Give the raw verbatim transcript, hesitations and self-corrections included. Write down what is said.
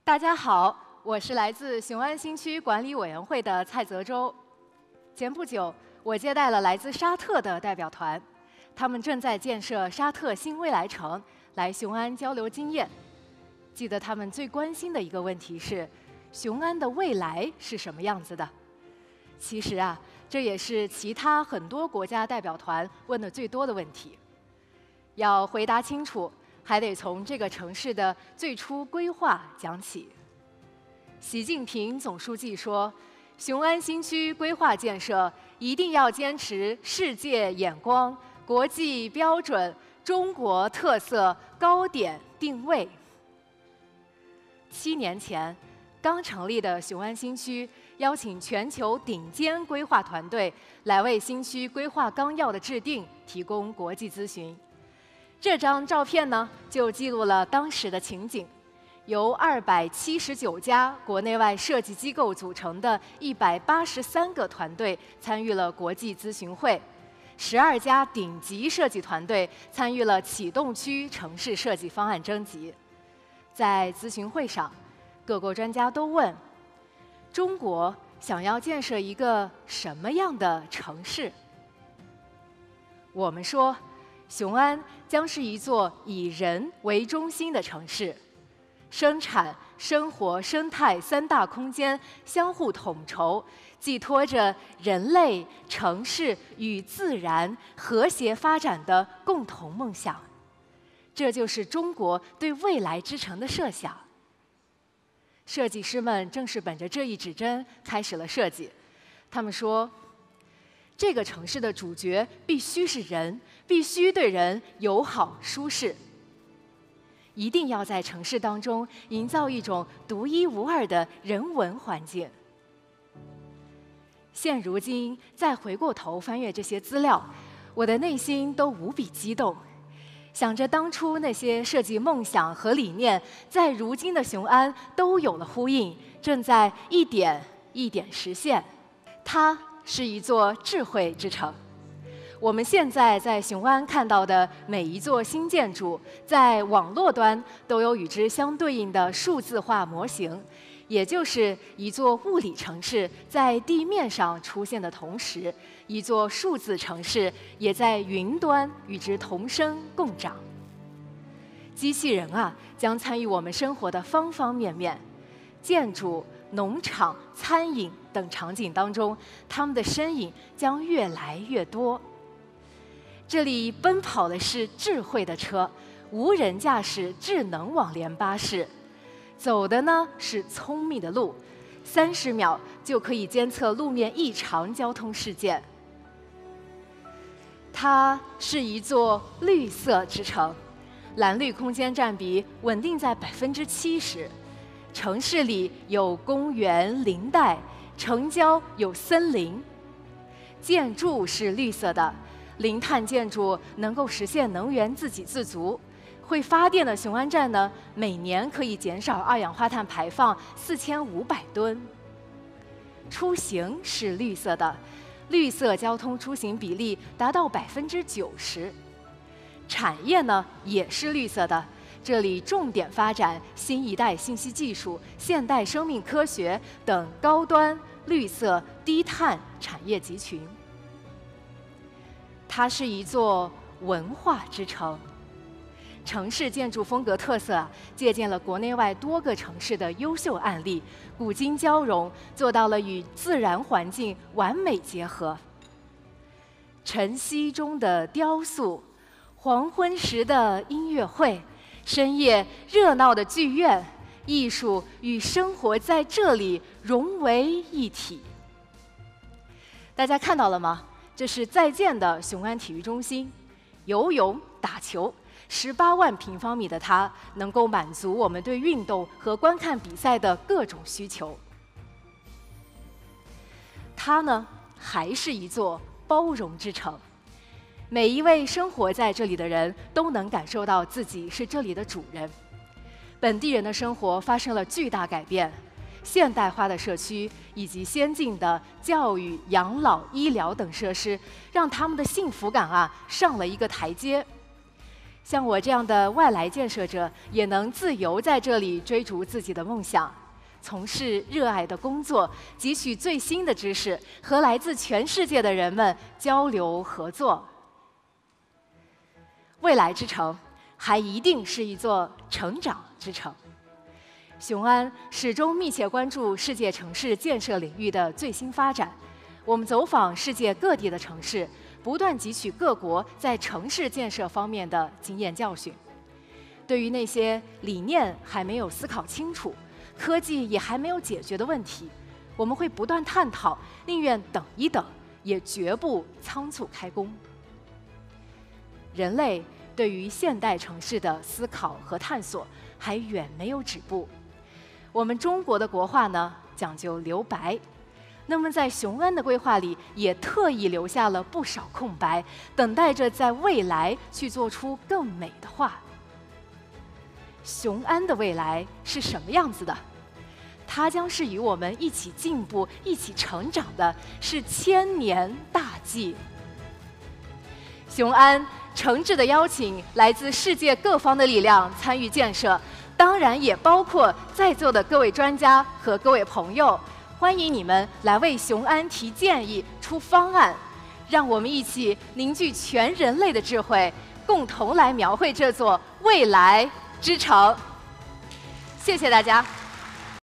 大家好，我是来自雄安新区管理委员会的蔡泽洲。前不久，我接待了来自沙特的代表团，他们正在建设沙特新未来城，来雄安交流经验。记得他们最关心的一个问题是，雄安的未来是什么样子的？其实啊，这也是其他很多国家代表团问的最多的问题。要回答清楚，还得从这个城市的最初规划讲起。习近平总书记说，雄安新区规划建设一定要坚持世界眼光、国际标准、中国特色高点定位。七年前，刚成立的雄安新区邀请全球顶尖规划团队来为新区规划纲要的制定提供国际咨询。这张照片呢，就记录了当时的情景。由二百七十九家国内外设计机构组成的一百八十三个团队参与了国际咨询会，十二家顶级设计团队参与了启动区城市设计方案征集。在咨询会上，各国专家都问：中国想要建设一个什么样的城市？我们说，雄安将是一座以人为中心的城市，生产、生活、生态三大空间相互统筹，寄托着人类、城市与自然和谐发展的共同梦想。这就是中国对未来之城的设想。设计师们正是本着这一指针开始了设计。他们说，这个城市的主角必须是人，必须对人友好舒适。一定要在城市当中营造一种独一无二的人文环境。现如今再回过头翻阅这些资料，我的内心都无比激动。想着当初那些设计梦想和理念，在如今的雄安都有了呼应，正在一点一点实现。它是一座智慧之城。我们现在在雄安看到的每一座新建筑，在网络端都有与之相对应的数字化模型，也就是一座物理城市在地面上出现的同时，一座数字城市也在云端与之同生共长。机器人啊，将参与我们生活的方方面面，建筑、农场、餐饮等场景当中，它们的身影将越来越多。这里奔跑的是智慧的车，无人驾驶智能网联巴士，走的呢是聪明的路，三十秒就可以监测路面异常交通事件。它是一座绿色之城，蓝绿空间占比稳定在百分之七十，城市里有公园、林带，城郊有森林，建筑是绿色的。零碳建筑能够实现能源自给自足，会发电的雄安站呢，每年可以减少二氧化碳排放四千五百吨。出行是绿色的，绿色交通出行比例达到百分之九十。产业呢也是绿色的，这里重点发展新一代信息技术、现代生命科学等高端绿色低碳产业集群。它是一座文化之城，城市建筑风格特色借鉴了国内外多个城市的优秀案例，古今交融，做到了与自然环境完美结合。晨曦中的雕塑，黄昏时的音乐会，深夜热闹的剧院，艺术与生活在这里融为一体。大家看到了吗？这是在建的雄安体育中心，游泳、打球，十八万平方米的它能够满足我们对运动和观看比赛的各种需求。它呢，还是一座包容之城，每一位生活在这里的人都能感受到自己是这里的主人。本地人的生活发生了巨大改变。现代化的社区以及先进的教育、养老、医疗等设施，让他们的幸福感啊上了一个台阶。 像我这样的外来建设者，也能自由在这里追逐自己的梦想，从事热爱的工作，汲取最新的知识，和来自全世界的人们交流合作。未来之城，还一定是一座成长之城。雄安始终密切关注世界城市建设领域的最新发展，我们走访世界各地的城市，不断汲取各国在城市建设方面的经验教训。对于那些理念还没有思考清楚，科技也还没有解决的问题，我们会不断探讨，宁愿等一等，也绝不仓促开工。人类对于现代城市的思考和探索还远没有止步。我们中国的国画呢，讲究留白，那么在雄安的规划里，也特意留下了不少空白，等待着在未来去做出更美的画。雄安的未来是什么样子的？它将是与我们一起进步、一起成长的，是千年大计。雄安诚挚的邀请来自世界各方的力量参与建设，当然也包括在座的各位专家和各位朋友。欢迎你们来为雄安提建议、出方案，让我们一起凝聚全人类的智慧，共同来描绘这座未来之城。谢谢大家。